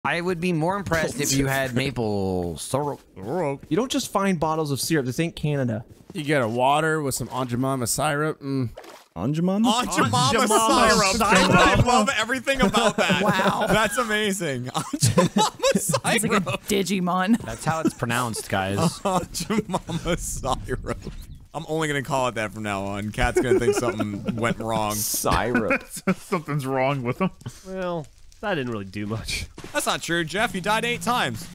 I would be more impressed if you had maple syrup. You don't just find bottles of syrup. This ain't Canada. You get a water with some Aunt Jemima syrup. Aunt Jemima? Aunt Jemima syrup. I love everything about that. Wow. That's amazing. Aunt Jemima syrup. It's like a Digimon. That's how it's pronounced, guys. Aunt Jemima syrup. I'm only going to call it that from now on. Kat's going to think something went wrong. Syrup. Something's wrong with them. Well, that didn't really do much. That's not true, Jeff. You died 8 times.